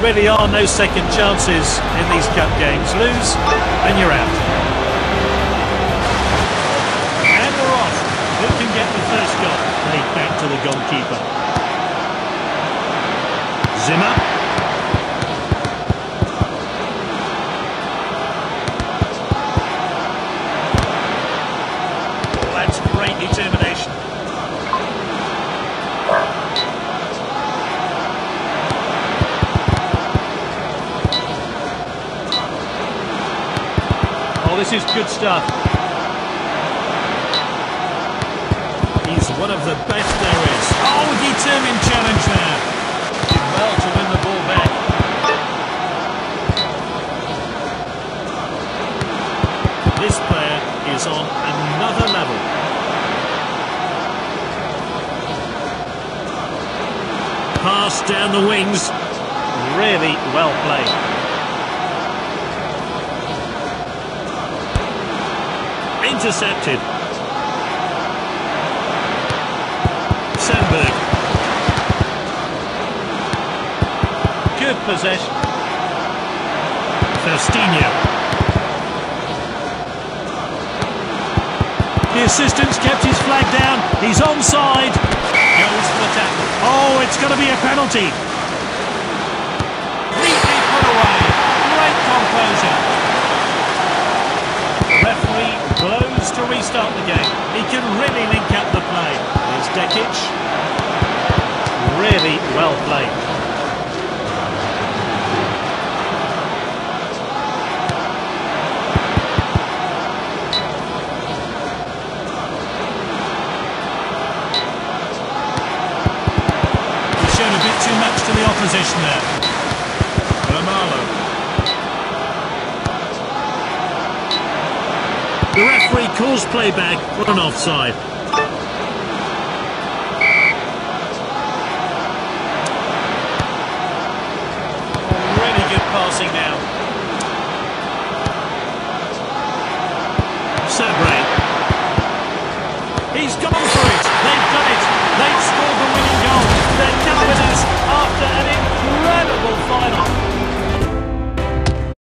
really are no second chances in these cup games. Lose and you're out. And we're off. Who can get the first goal? Played back to the goalkeeper. Zimmer. That's great determination. Oh, this is good stuff. He's one of the best there is. Oh, determined challenge there. Did well to win the ball back. This player is on another level. Pass down the wings. Really well played. Intercepted. Sandberg. Good possession. Faustino. The assistant's kept his flag down. He's onside. Goes for the tackle. Oh, it's going to be a penalty. Neatly put away. Great composure. Referee blows to restart the game. He can really link up the play. Here's Dekic. Really well played. He's shown a bit too much to the opposition there. Romalo. The referee calls play back for an offside.